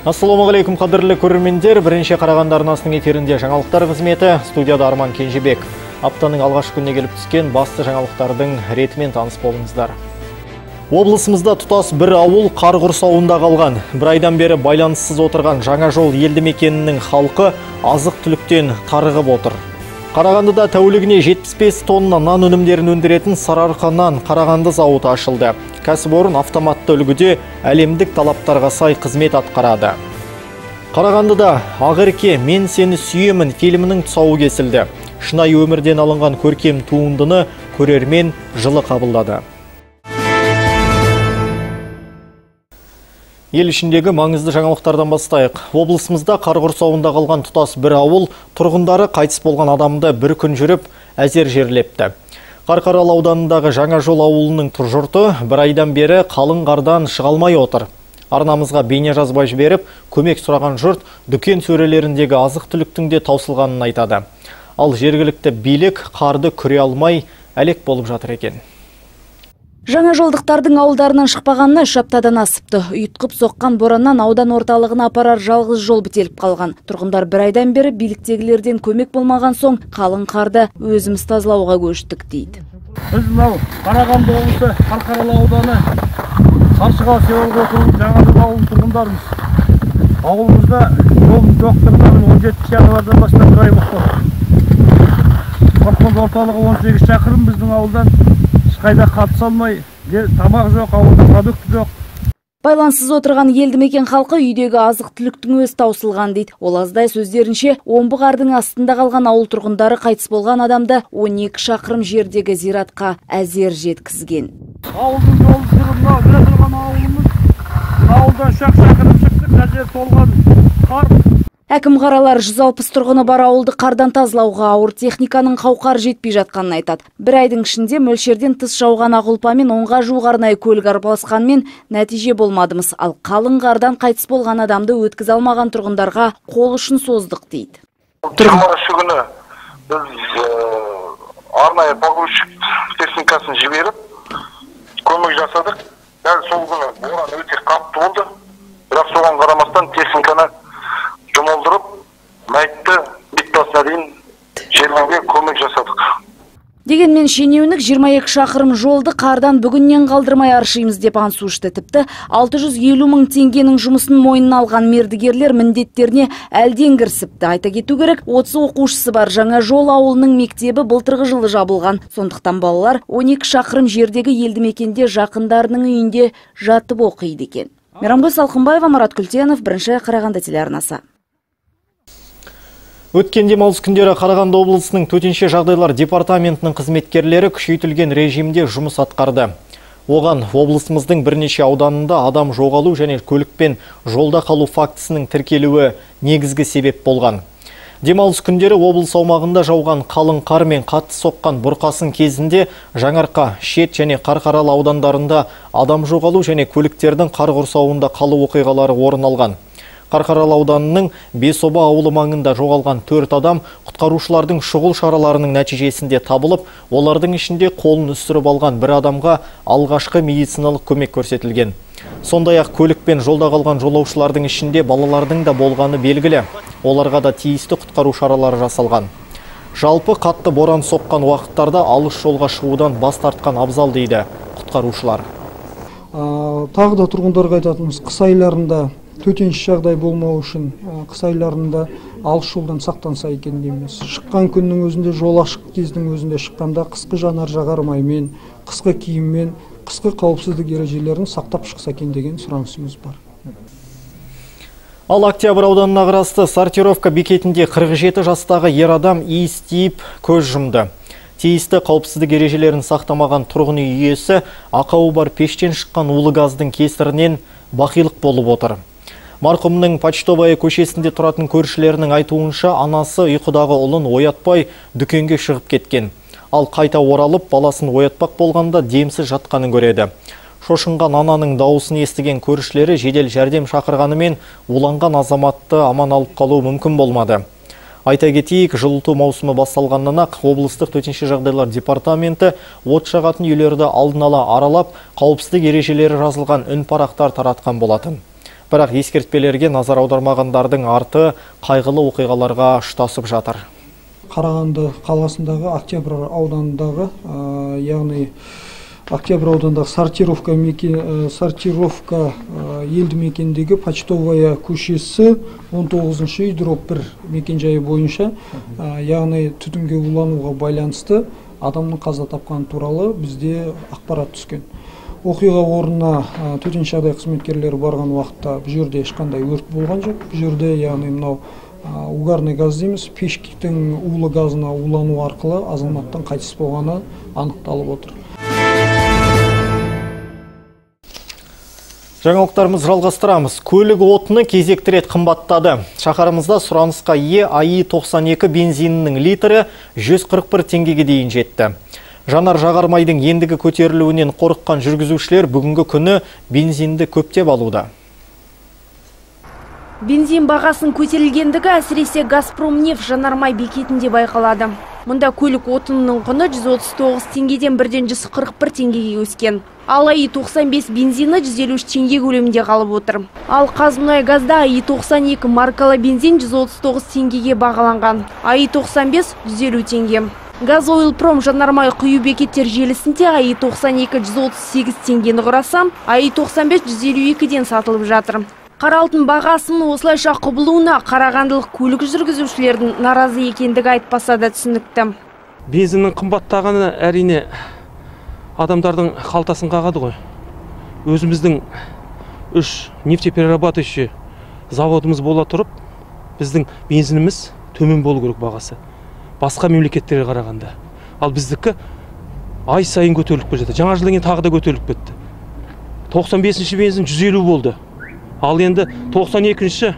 Ассалаумағалейкум, қадірлі көрермендер. Бірінші Қарағанды арнасының эфирінде жаңалықтар қызметі, студияда Арман Кенжебек. Аптаның алғашқы күніне келіп түскен басты жаңалықтардың ретімен таныс болыңыздар. Облысымызда тұтас бір ауыл қар құрсауында қалған. Бір айдан бері байланыссыз отырған Жаңажол елді мекенінің халқы азық түліктен тарығып отыр. Қарағандыда тәулігіне 75 тонна нан өнімдерін өндіретін Сарыарқа нан Қарағанды зауыты ашылды. Кәсіпорын автоматты үлгіде әлемдік талаптарға сай қызмет атқарады. Қарағандыда Ақерке «Мен сені сүйемін» фильмінің тұсауы кесілді. Шынайы өмірден алынған көркем туындыны көрермен жылы қабылдады. Ел ішіндегі маңызды жаңалықтардан бастайық. Облысымызда қар құрсауында қалған тұтас бір ауыл тұрғындары қайтыс болған адамды бір күн жүріп әзер жерлепті. Қарқаралы ауданындағы Жаңажол ауылының жұрты бір айдан бері қалың қардан шыға алмай отыр. Арнамызға бейне жазбай жіберіп, көмек сұраған жұрт дүкен сөрелеріндегі азық түліктің де таусылғанын айтады. Ал жергілікті билік қарды күре алмай әлек болып жатыр екен. Жаңажолдықтардың ауылдарынан шықпағанына 3 аптадан асыпты. Үйітқып соққан бораннан аудан орталығына апарар жалғыз жол бітеліп қалған. Тұрғындар бір айдан бері биліктегілерден көмек болмаған соң қалың қарды өзіміз тазалауға көштік дейді. Біз мынау Қарағанды облысы Қарқаралы ауданы Қаршыға селолық округінің Жаңажол ауылының тұрғындарымыз. Ауылымызда жолдың жоқтығынан 17 январьдан бастап бір ай болды. Колхоз орталығы 18 шақырым біздің ауылдан. Қайда қатыса алмай, тамақ жоқ, ауылда продукт жоқ. Байлансыз отырған елді мекен халқы үйдегі азық түліктің өз таусылған дейді. Ол аздай сөздерінше, омбы қардың астында қалған ауыл тұрғындары қайтыс болған адамды 12 шақырым жердегі зиратқа әзер жеткізген. Ауылдың жолы сырымда жүре тұрған ауылымыз, ауылдан шақырым шықтық, әзер толған қар. Әкім қаралар 160 тұрғыны бар ауылды қардан тазалауға ауыр техниканың қауқар жетпей жатқанын айтады. Бір айдың ішінде мөлшерден тыс жауған ақ ұлпамен 10-ға жуық арнайы көлік арпалысқанмен нәтиже болмадымыз. Ал қалың қардан қайтыс болған адамды өткізе алмаған тұрғындарға қол ұшын создық дейді. Жиырмасы күні біз арнайы погрузчик техникасын жіберіп көмек жасадық. Дәл сол күні боран өте қатты болды. Бірақ соған қарамастан техниканы жұмылдырып, мәйітті битпасына дейін жерлеуге көмек жасадық. Дегенмен шенеунік 22 шақырым жолды қардан бүгіннен қалдырмай аршимыз деп аңсушты. Тіпті 650 мың теңгенің жұмысын мойнына алған мердігерлер міндеттеріне әлден кірісіпті. Айта кету керек, 30 оқушысы бар Жаңажол ауылының мектебі былтырғы жылы жабылған. Сондықтан балалар 12 шақырым жердегі елді мекенде жақындарының үйінде жатып оқиды екен. Мейрамгүл Салқынбаева, Марат Күлтенов, бірінші Қарағанды телеарнасы. Өткен демалыс күндері Қарағанды облысының төтенше жағдайлар департаментінің қызметкерлері күшейтілген режимде жұмыс атқарды. Оған облысымыздың бірнеше ауданында адам жоғалу және көлікпен жолда қалу фактісінің тіркелуі негізгі себеп болған. Демалыс күндері облыс аумағында жауған қалың қар мен қатты соққан бұрқасын кезінде Жаңарқа, Шет және Қарқаралы аудандарында адам жоғалу және көліктердің қар құрсауында қалу оқиғалары орын алған. Қарқаралы ауданының Бесоба ауылы маңында жоғалған 4 адам құтқарушылардың шұғыл шараларының нәтижесінде табылып, олардың ішінде қолын үстіріп алған бір адамға алғашқы медициналық көмек көрсетілген. Сондай-ақ көлікпен жолда қалған жолаушылардың ішінде балалардың да болғаны белгілі. Оларға да тиісті құтқару шаралары жасалған. Жалпы қатты боран соққан уақыттарда алыс жолға шығудан бас тартқан абзал дейді құтқарушылар. Тағы да тұрғындарға айтатынымыз, қыс айларында төтенше жағдай болмау үшін қыс айларында алыс жолдан сақтанса екен дейміз. Шыққан күннің өзінде, жол ашық кездің өзінде шыққанда қысқы жанар-жағар маймен, қысқы киіммен, қысқы қауіпсіздік ережелерін сақтап шықса екен деген сұранысымыз бар. Ал Октябрь ауданына қарасты сортировка бекетінде 47 жастағы ер адам иіс тиіп көз жұмды. Тиісті қауіпсіздік ережелерін сақтамаған тұрғын үй иесі ақауы бар пештен шыққан улы газдың кесірінен бақилық болып отыр. Марқұмның Почтовая көшесінде тұратын көршілерінің айтуынша, анасы ұйқыдағы ұлын оятпай дүкенге шығып кеткен. Ал қайта оралып, баласын оятпақ болғанда демсіз жатқанын көреді. Шошынған ананың дауысын естіген көршілері жедел жәрдем шақырғанымен уланған азаматты аман алып қалу мүмкін болмады. Айта кетейік, жылыту маусымы басталғаннан-ақ облыстық төтенше жағдайлар департаменті от жағатын үйлерді алдын ала аралап, қауіпсіздік ережелері жазылған үнпарақтар таратқан болатын. Бірақ ескертпелерге назар аудармағандардың арты қайғылы оқиғаларға ұштасып жатыр. Қарағанды қаласындағы Октябрь ауданындағы, яғни Октябрь ауданындағы сортировка елді мекендегі Почтовая көшесі 19-шы үй дробь 1 мекенжайы бойынша, яғни түтінге улануға байланысты адамның қаза тапқаны туралы бізде ақпарат түскен. Оқиға орнына төтенше жағдай қызметкерлері барған уақытта бұл жерде ешқандай өрт болған жоқ. Бұл жерде, яғни мынау угарный газ дейміз, пештің улы газына улану арқылы азаматтың қайтыс болғаны анықталып отыр. Жаңалықтарымыз жалғастырамыз. Көлік отыны кезекті рет қымбаттады. Шаһарымызда сұранысқа ие АИ-92 бензинінің литрі 141 теңгеге дейін жетті. Жанар-жағармайдың ендігі көтерілуінен қорыққан жүргізушілер бүгінгі күні бензинді көптеп алуда. Бензин бағасын көтерілгендігі әсіресе Газпромнефть жанармай бекетінде байқалады. Мұнда көлік отынының құны 139 теңгеден бірден 141 теңгеге өскен. Ал АИ-95 бензині 153 теңге көлемінде қалып отыр. Ал Қазмұнайгазда АИ-92 маркалы бензин 139 теңгеге бағаланған. АИ-95 150 теңге. Газойлпром жанармай құю бекеттер желісінде АИ-92 138 теңгені құраса, АИ-95 152-ден сатылып жатыр. Қара алтын бағасының осылайша құбылуына қарағандылық көлік жүргізушілердің наразы екендігі айтпаса да түсінікті. Бензиннің қымбаттағаны әрине адамдардың қалтасын қағады ғой. Өзіміздің 3 нефтеперерабатывающий заводымыз бола тұрып, біздің бензиніміз төмен болу керек бағасы. Басқа мемлекеттерге қарағанда. Ал біздікі ай сайын көтеріліп кетті. Жаңа жылдан кейін тағы да көтеріліп кетті. 95-ші бензин 150 болды. Ал енді 92-ші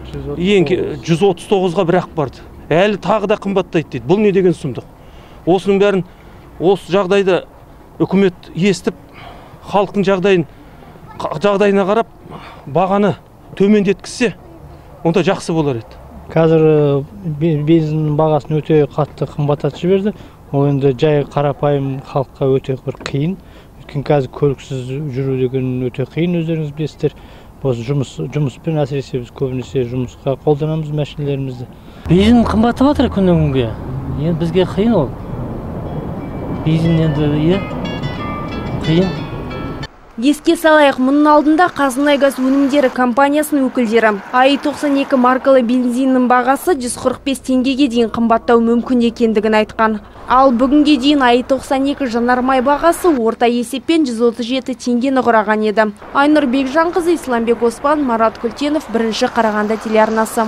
139-ға бірақ барды. Әлі тағы да қымбаттайды дейді. Бұл не деген сұмдық? Осының бәрін, осы жағдайда үкімет естіп, халықтың жағдайына қарап, бағаны төмендеткізсе, онда жақсы болар еді. Қазір бензин бағасын өте қатты қымбаттатып жіберді. Ол енді жай қарапайым халыққа өте бір қиын. Өйткені қазір көліксіз жүру деген өте қиын, өздеріңіз білесіздер. Осы жұмыспен әсіресе біз көбінесе жұмысқа қолданамыз машиналарымызды. Бензин қымбаттап жатыр күннен күнге. Енді бізге қиын ол. Бензин енді қиын. Еске салайық, мұның алдында Қазмұнайгаз өнімдері компаниясының өкілдері АИ-92 маркалы бензиннің бағасы 145 теңгеге дейін қымбаттау мүмкін екендігін айтқан. Ал бүгінге дейін АИ-92 жанармай бағасы орта есеппен 137 теңгені құраған еді. Айнұр Бекжанқызы, Исламбек Оспан, Марат Күлтенов, бірінші Қарағанды телеарнасы.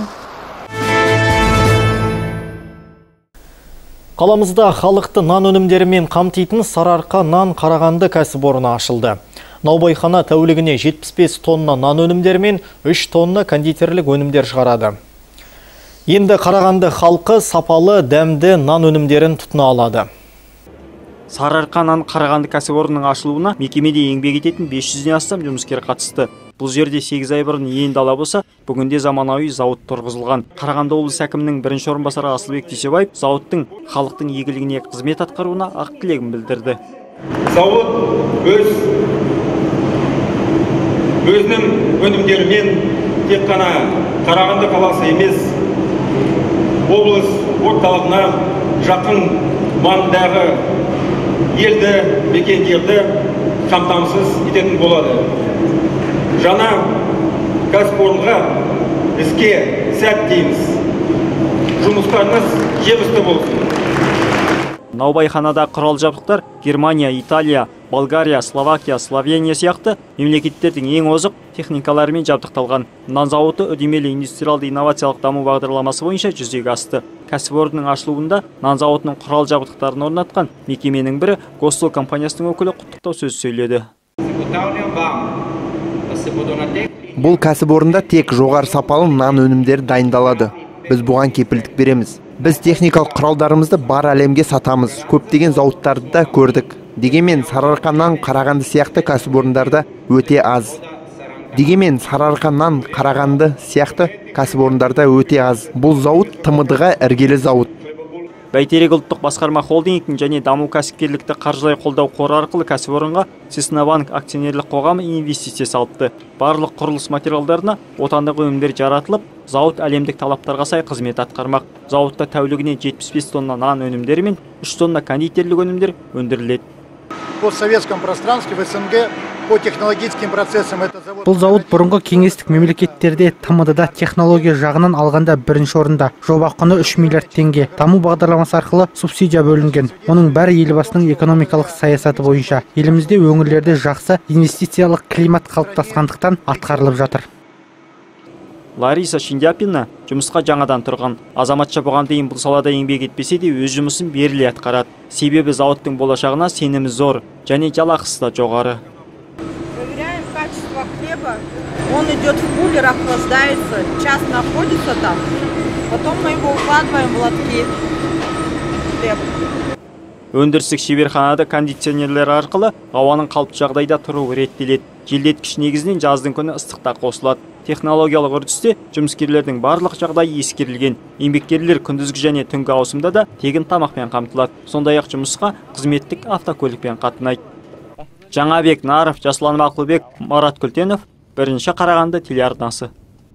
Қаламызда халықты нан өнімдерімен қамтитын Сарыарқа нан Қарағанды кәсіпорны ашылды. Наубайхана тәулігіне 75 тонна нан өнімдерімен 3 тонна кондитерлік өнімдер шығарады. Енді Қарағанды халқы сапалы дәмді нан өнімдерін тұтына алады. Сарыарқа нан Қарағанды кәсіпорнының ашылуына мекемеде еңбек ететін 500-ден астам жұмыскер қатысты. Бұл жерде 8 ай бұрын енді ала болса, бүгінде заманауи зауыт тұрғызылған. Қарағанды облысы әкімінің бірінші орынбасары Асылбек Дүйсебаев зауыттың халықтың игілігіне қызмет атқаруына ақ тілегін білдірді. Зауыт өзінің өнімдерімен тек қана Қарағанды қаласы емес, облыс орталығына жақын маңдағы елді мекендерді қамтамасыз ететін болады. Жаңа кәсіпорынға іске сәт дейміз. Жұмыстарыңыз жемісті болсын. Наубайханада құрал жабдықтар Германия, Италия, Болгария, Словакия, Словения сияқты мемлекеттердің ең озық техникаларымен жабдықталған. Нан зауыты үдемелі индустриалды инновациялық даму бағдарламасы бойынша жүзеге асты. Кәсіпорынның ашылуында нан зауытының құрал жабдықтарын орнатқан мекеменің бірі Гостел компаниясының өкілі құттықтау сөз сөйледі. Бұл кәсіпорында тек жоғары сапалы нан өнімдері дайындалады. Біз бұған кепілдік береміз. Біз техникалық құралдарымызды бар әлемге сатамыз. Көптеген зауыттарды да көрдік. Дегенмен Сарыарқа нан Қарағанды сияқты кәсіпорындарда өте аз. Бұл зауыт ТМД-ға іргелі зауыт. Бәйтерек ұлттық басқарма холдингтің және даму кәсіпкерлікті қаржылай қолдау қоры арқылы кәсіпорынға Цеснабанк акционерлік қоғамы инвестиция салыпты. Барлық құрылыс материалдарына отандық өнімдер жаратылып, зауыт әлемдік талаптарға сай қызмет атқармақ. Зауытта тәулігіне 75 тонна нан өнімдері мен 3 тонна кондитерлік өнімдер өндіріледі. По советском пространстве в СНГ по технологическим процессам это завод. Бұл зауыт бұрынғы кеңестік мемлекеттерде ТМД-да технология жағынан алғанда бірінші орында. Жоба құны 3 миллиард теңге. Даму бағдарламасы арқылы субсидия бөлінген. Оның бәрі елбасының экономикалық саясаты бойынша. Елімізде өңірлерде жақсы инвестициялық климат қалыптасқандықтан атқарылып жатыр. Лариса Шиндяпина жұмысқа жаңадан тұрған. Азаматша бұған дейін бұл салада еңбек етпесе де өз жұмысын беріле атқарады. Себебі зауыттың болашағына сенімі зор және жалақысы да жоғары. Проверяем качество хлеба. Он идет в кулер, охлаждается, час находится там. Потом мы его укладываем в лотки. Хлеб. Өндірістік шеберханада кондиционерлер арқылы ауаның қалыпты жағдайда тұруы реттеледі. Желдеткіш негізінен жаздың күні ыстықта қосылады. Технологиялық үрдісте жұмыскерлердің барлық жағдайы ескерілген. Еңбеккерлер күндізгі және түнгі ауысымда да тегін тамақпен қамтылады. Сондай-ақ жұмысқа қызметтік автокөлікпен қатынайды. Жаңабек Наров, Жасұлан Мақұлбек, Марат Күлтенов, Бірінші Қарағанды телеарнасы.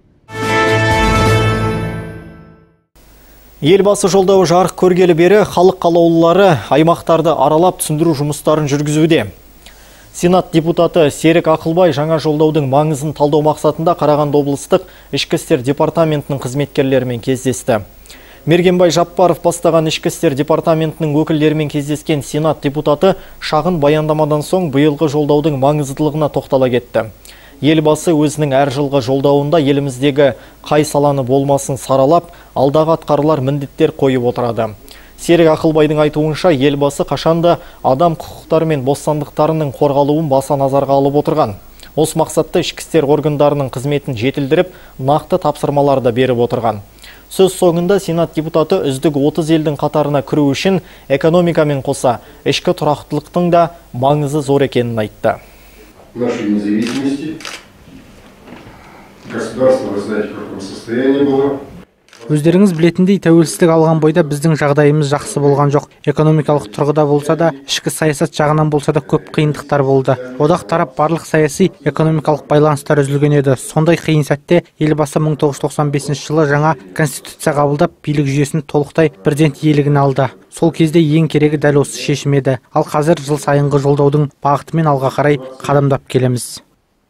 Елбасы жолдауы жарық көргелі бері халық қалаулылары аймақтарды аралап түсіндіру жұмыстарын жүргізуде. Сенат депутаты Серік Ақылбай жаңа жолдаудың маңызын талдау мақсатында Қарағанды облыстық ішкі істер департаментінің қызметкерлерімен кездесті. Мергенбай Жаппаров бастаған ішкі істер департаментінің өкілдерімен кездескен Сенат депутаты шағын баяндамадан соң биылғы жолдаудың маңыздылығына тоқтала кетті. Елбасы өзінің әр жылғы жолдауында еліміздегі қай саланы болмасын саралап, алдағы атқарылар міндеттер қойып отырады. Серік Ақылбайдың айтуынша, елбасы қашанда адам құқықтары мен бостандықтарының қорғалуын баса назарға алып отырған. Осы мақсатта ішкі істер органдарының қызметін жетілдіріп, нақты тапсырмаларды беріп отырған. Сөз соңында Сенат депутаты үздік 30 елдің қатарына кіру үшін экономикамен қоса ішкі тұрақтылықтың да маңызы зор екенін айтты. Нашей независимости государство, вы знаете, в каком состоянии было. Өздеріңіз білетіндей, тәуелсіздік алған бойда біздің жағдайымыз жақсы болған жоқ. Экономикалық тұрғыда болса да, ішкі саясат жағынан болса да көп қиындықтар болды. Одақ тарап барлық саяси экономикалық байланыстар үзілген еді. Сондай қиын сәтте елбасы 1995 жылы жаңа конституция қабылдап, билік жүйесін толықтай президент иелігін алды. Сол кезде ең керегі дәл осы шешім еді. Ал қазір жыл сайынғы жолдаудың бағытымен алға қарай қадамдап келеміз.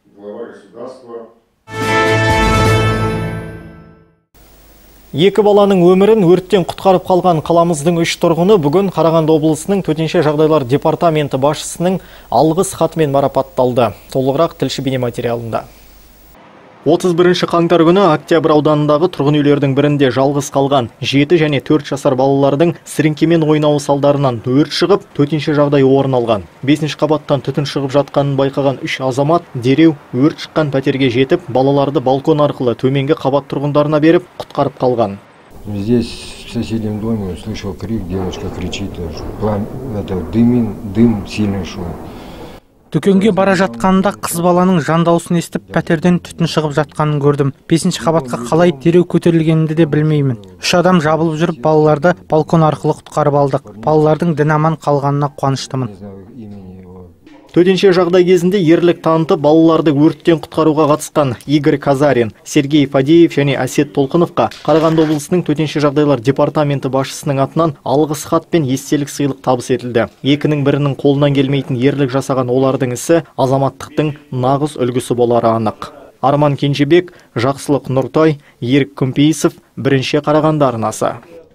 Екі баланың өмірін өрттен құтқарып қалған қаламыздың 3 тұрғыны бүгін Қарағанды облысының төтенше жағдайлар департаменті басшысының алғыс хатымен марапатталды. Толығырақ тілші бейнематериалында. 31 қаңтар күні Октябрь ауданындағы тұрғын үйлердің бірінде жалғыз қалған 7 және 4 жасар балалардың сіріңкемен ойнауы салдарынан өрт шығып, төтенше жағдай орын алған. 5-ші қабаттан түтін шығып жатқанын байқаған 3 азамат дереу өрт шыққан пәтерге жетіп, балаларды балкон арқылы төменгі қабат тұрғындарына беріп, құтқарып қалған. Здесь в соседнем доме услышал крик, девочка кричит, дым сильный шел. Дүкенге бара жатқанында қыз баланың жан дауысын естіп, пәтерден түтін шығып жатқанын көрдім. 5-ші қабатқа қалай дереу көтерілгенімді де білмеймін. 3 адам жабылып жүріп, балаларды балкон арқылы құтқарып алдық. Балалардың дін аман қалғанына қуаныштымын. Төтенше жағдай кезінде ерлік танытып, балаларды өрттен құтқаруға қатысқан Игорь Казарин, Сергей Фадеев және Әсет Толқыновқа Қарағанды облысының төтенше жағдайлар департаменті басшысының атынан алғыс хат пен естелік сыйлық табыс етілді. Екінің бірінің қолынан келмейтін ерлік жасаған олардың ісі азаматтықтың нағыз үлгісі болары анық. Арман Кенжебек, Жақсылық Нұртай, Ерік Күмпейісов, Бірінші Қарағанды арнасы.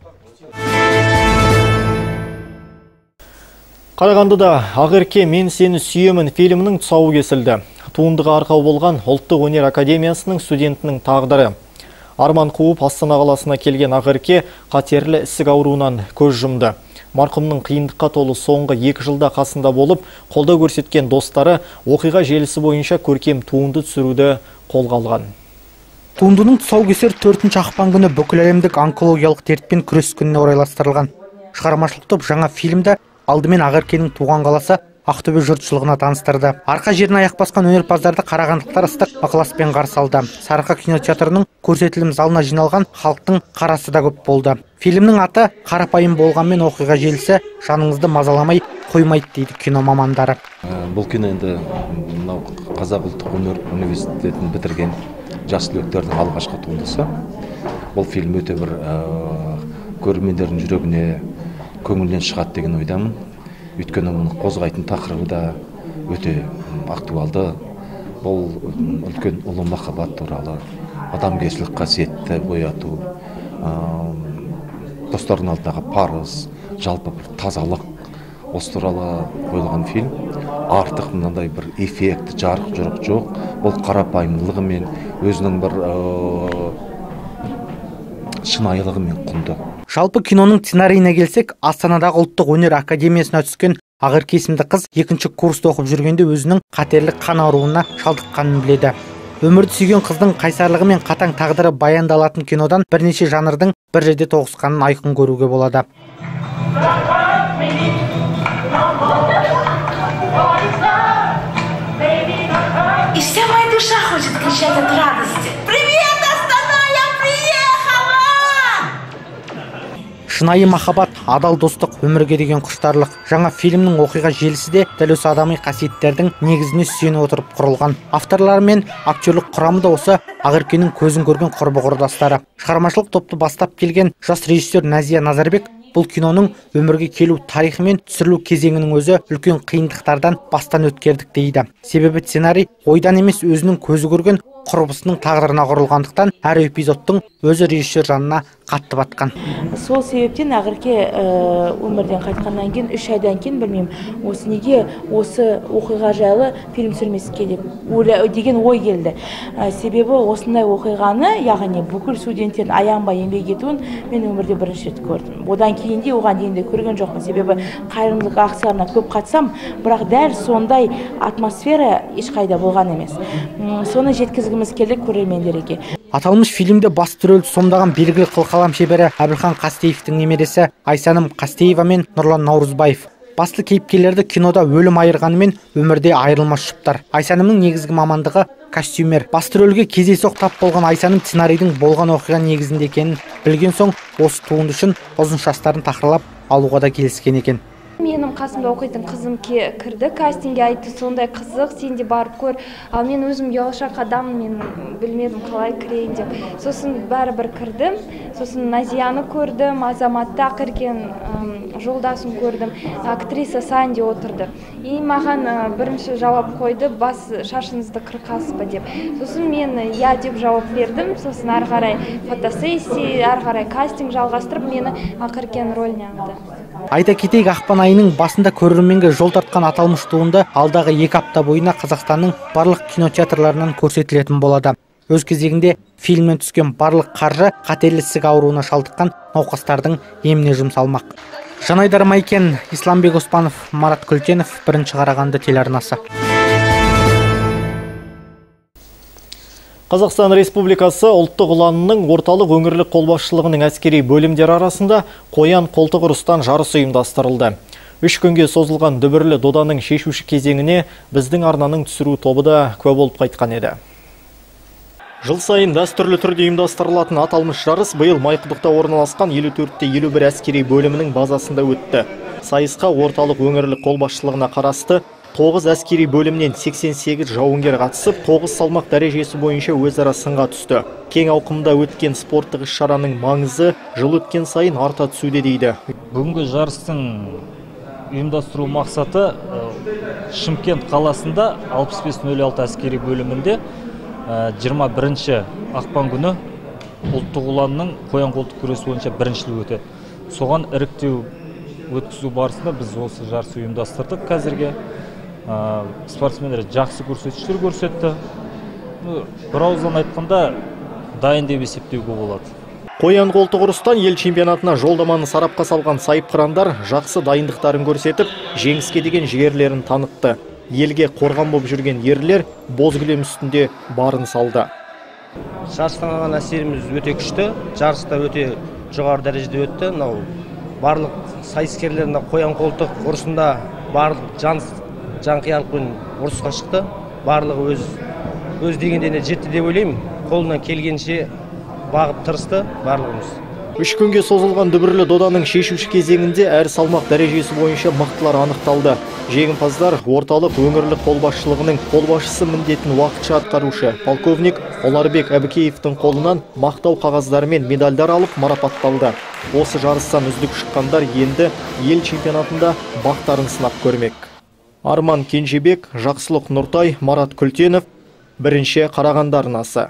Қарағандыда Ақерке мен сені сүйемін фильмінің тұсауы кесілді. Туындыға арқау болған Ұлттық өнер академиясының студентінің тағдыры. Арман қуып Астана қаласына келген Ақерке қатерлі ісік ауруынан көз жұмды. Марқұмның қиындыққа толы соңғы 2 жылда қасында болып, қолдау көрсеткен достары оқиға желісі бойынша көркем туынды түсіруді қолға алған. Туындының тұсаукесері 4 ақпан күні бүкіләлемдік онкологиялық дертпен күрес күніне орайластырылған. Шығармашылық топ жаңа фильмді алдымен Ақеркенің туған қаласы Ақтөбе жұртшылығына таныстырды. Арқа жеріне аяқ басқан өнерпаздарды қарағандықтар ыстық ықыласпен қарсы алды. Сарыарқа кинотеатрының көрсетілім залына жиналған халықтың қарасы да көп болды. Фильмнің аты қарапайым болғанмен оқиға желісі жаныңызды мазаламай қоймайды дейді кино мамандары. Бұл кино енді Қазақ ұлттық өнер университетін бітірген жас түлектердің алғашқы туындысы. Бұл фильм өте бір көрермендердің жүрегіне, көңілінен шығады деген ойдамын. Өйткені оның қозғайтын тақырыбы да өте актуалды. Бұл үлкен ұлы махаббат туралы, адамгершілік қасиетті бояту, достардың алдындағы парыз, жалпы бір тазалық, осы туралы қойылған фильм. Артық мынандай бір эффект, жарық жұрық жоқ. Бұл қарапайымдылығымен, өзінің бір шынайылығымен құнды. Жалпы киноның сценарийіне келсек, Астанадағы ұлттық өнер академиясына түскен Ақерке есімді қыз 2-ші курста оқып жүргенде өзінің қатерлі қан ауруына шалдыққанын біледі. Өмірді сүйген қыздың қайсарлығы мен қатаң тағдыры баяндалатын кинодан бірнеше жанрдың бір жерде тоғысқанын айқын көруге болады. И вся моя душа хочет кричать от радости. Привет, Астана, я приехала! Шынайы махаббат, адал достық, өмірге деген құштарлық. Жаңа фильмнің оқиға желісі де дәл осы адами қасиеттердің негізіне сүйене отырып құрылған. Авторлар мен актерлік құрамы да осы Ақеркенің көзін көрген құрбы құрдастары. Шығармашылық топты бастап келген жас режиссер Назия Назарбек бұл киноның өмірге келу тарихы мен түсірілу кезеңінің өзі үлкен қиындықтардан бастан өткердік дейді. Себебі сценарий ойдан емес өзінің көзі көрген құрбысының тағдырына құрылғандықтан әр эпизодтың өзі режиссер жанына қатты батқан. Сол себептен Ақерке өмірден қайтқаннан кейін 3 айдан кейін білмеймін, осы неге осы оқиға жайлы фильм түсірмеске деген ой келді. Себебі осындай оқиғаны, яғни бүкіл студенттердің аянбай еңбек етуін мен өмірде бірінші рет көрдім. Одан кейін де оған дейін де көрген жоқпын. Себебі қайырымдылық акцияларына көп қатысам, бірақ дәл сондай атмосфера ешқайда болған емес. Соны жеткізгіміз келді көрермендерге. Аталмыш фильмде басты рөлді сомдаған белгілі қылқалам шебері Әбілхан Қастеевтің немересі Айсаным Қастеева мен Нұрлан Наурызбаев. Басты кейіпкерлерді кинода өлім айырғанымен өмірде айырылмас жұптар. Айсанымның негізгі мамандығы костюмер. Басты рөлге кездейсоқ тап болған Айсаным сценарийдің болған оқиға негізінде екенін білген соң осы туынды үшін ұзын шаштарын тақырлап алуға да келіскен екен. Менің қасымда оқитын қызым кірді, кастингге айтты, сондай қызық, сен де барып көр. Ал мен өзім ұялшақ адаммын, мен білмедім қалай кірейін деп. Сосын бәрібір кірдім, сосын Назияны көрдім, Азаматты Ақеркен жолдасын көрдім, актриса Санди отырды. И маған бірінші жауап қойды, бас шашыңызды қырқасыз ба деп. Сосын мен я деп жауап бердім, сосын ары қарай фотосессия, ары қарай кастинг жалғастырып, мені Ақеркен рөліне алды. Айта кетейік, ақпан айының басында көрерменге жол тартқан аталмыш туынды алдағы 2 апта бойына Қазақстанның барлық кинотеатрларынан көрсетілетін болады. Өз кезегінде фильмнен түскен барлық қаржы қатерлі ісік ауруына шалдыққан науқастардың еміне жұмсалмақ. Жанайдар Майкен, Исламбек Оспанов, Марат Күлтенов, Бірінші Қарағанды телеарнасы. Қазақстан Республикасы ұлттық ұланының орталық өңірлік қолбасшылығының әскери бөлімдері арасында қоян қолтық ұрыстан жарыс ұйымдастырылды. 3 күнге созылған дүбірлі доданың шешуші кезеңіне біздің арнаның түсіру тобы да куә болып қайтқан еді. Жыл сайын дәстүрлі түрде ұйымдастырылатын аталмыш жарыс биыл Майқұдықта орналасқан 54-51 әскери бөлімінің базасында өтті. Сайысқа орталық өңірлік қолбасшылығына қарасты 9 әскери бөлімнен 88 жауынгер қатысып, 9 салмақ дәрежесі бойынша өзара сынға түсті. Кең ауқымда өткен спорттық іс-шараның маңызы жыл өткен сайын арта түсуде дейді. Бүгінгі жарыстың ұйымдастыру мақсаты Шымкент қаласында 6506 әскери бөлімінде 21 ақпан күні ұлттық ұланның қоян қолтық күресі бойынша біріншілік өтеді. Соған іріктеу өткізу барысында біз осы жарыс ұйымдастырдық. Қазірге спортсмендер жақсы көрсеткіштер көрсетті. Бір ауыздан айтқанда дайын деп есептеуге болады. Қоян қолтық ұрыстан ел чемпионатына жолдаманы сарапқа салған сайыпқырандар жақсы дайындықтарын көрсетіп, жеңіске деген жігерлерін танытты. Елге қорған болып жүрген ерлер боз кілем үстінде барын салды. Жарыстан алған әсеріміз өте күшті, жарыста өте жоғары дәрежеде өтті. Барлық сайыскерлердің қоян қолтық ұрысында барлық жан жанқиялықпен ұрысқа шықты. Барлығы өз дегендеріне жетті деп ойлаймын. Қолынан келгенше бағып тырысты барлығымыз. 3 күнге созылған дүбірлі доданың шешуші кезеңінде әр салмақ дәрежесі бойынша мықтылар анықталды. Жеңімпаздар орталық өңірлік қолбасшылығының қолбасшысы міндетін уақытша атқарушы полковник Оларбек Әбікеевтің қолынан мақтау қағаздары мен медальдар алып марапатталды. Осы жарыстан үздік шыққандар енді ел чемпионатында бақтарын сынап көрмек. Арман Кенжебек, Жақсылық Нұртай, Марат Күлтенов, бірінші Қарағанды арнасы.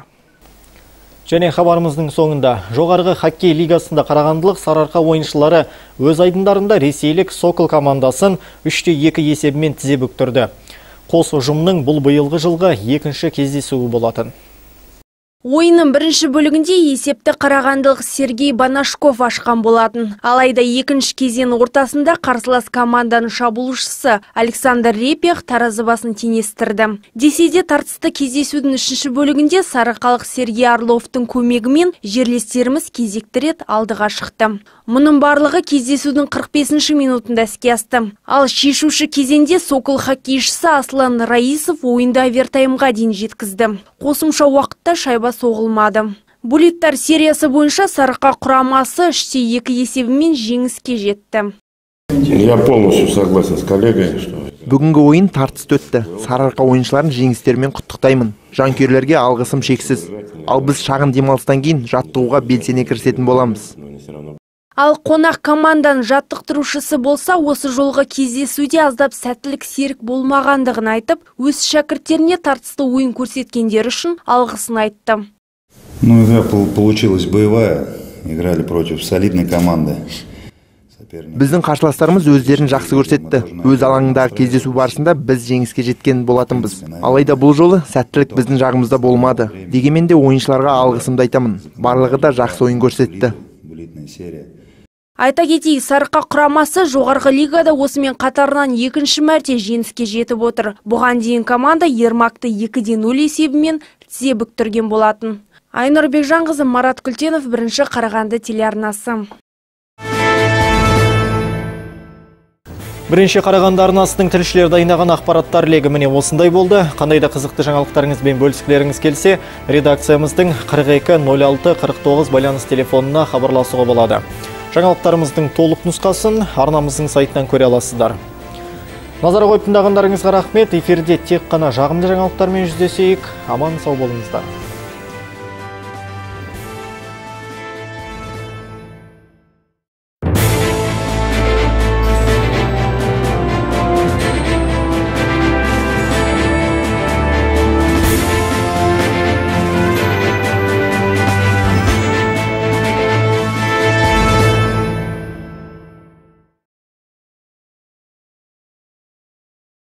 Және хабарымыздың соңында жоғарғы хоккей лигасында қарағандылық Сарыарқа ойыншылары өз айдындарында ресейлік Сокол командасын 3-2 есебімен тізе бүктірді. Қос ұжымның бұл биылғы жылғы екінші кездесуі болатын. Ойынның бірінші бөлігінде есепті қарағандылық Сергей Банашков ашқан болатын. Алайда екінші кезең ортасында қарсылас команданың шабуылшысы Александр Репех таразы басын теңестірді. Десе де тартысты кездесудің үшінші бөлігінде сарыарқалық Сергей Орловтың көмегімен жерлестеріміз кезекті рет алдыға шықты. Мұның барлығы кездесудің 45-ші минутында іске асты. Ал шешуші кезеңде Сокол хоккейшісі Аслан Раисов ойында овертаймға дейін жеткізді. Қосымша уақытта шайба соғылмады. Булиттар сериясы бойынша Сарыарқа құрамасы 3-2 есебімен жеңіске жетті. Я полностью согласен с коллегой, что... Бүгінгі ойын тартысты өтті. Сарыарқа ойыншыларын жеңістерімен құттықтаймын. Жанкүйерлерге алғысым шексіз. Ал біз шағын демалыстан кейін жаттығуға белсене кірісетін боламыз. Ал қонақ команданың жаттықтырушысы болса, осы жолғы кездесуде аздап сәттілік серік болмағандығын айтып, өз шәкірттеріне тартысты ойын көрсеткендер үшін алғысын айтты. Игра получилась боевая. Играли против солидной команды. Біздің қарсыластарымыз өздерін жақсы көрсетті. Өз алаңындағы кездесу барысында біз жеңіске жеткен болатынбыз. Алайда бұл жолы сәттілік біздің жағымызда болмады. Дегенмен де ойыншыларға алғысымды айтамын. Барлығы да жақсы ойын көрсетті. Айта кетейік, Сарыарқа құрамасы жоғарғы лигада осымен қатарынан екінші мәрте жеңіске жетіп отыр. Бұған дейін команда Ермакты 2-0 есебімен тізе бүктірген болатын. Айнұр Бекжанқызы, Марат Күлтенов, бірінші Қарағанды телеарнасы. Бірінші Қарағанды арнасының тілшілер дайындаған ақпараттар легі міне осындай болды. Қандай да қызықты жаңалықтарыңызбен бөліскілеріңіз келсе, редакциямыздың 42-06-49 байланыс телефонына хабарласуға болады. Жаңалықтарымыздың толық нұсқасын арнамыздың сайтынан көре аласыздар. Назар қойып тыңдағандарыңызға рахмет. Эфирде тек қана жағымды жаңалықтармен жүздесейік. Аман сау болыңыздар.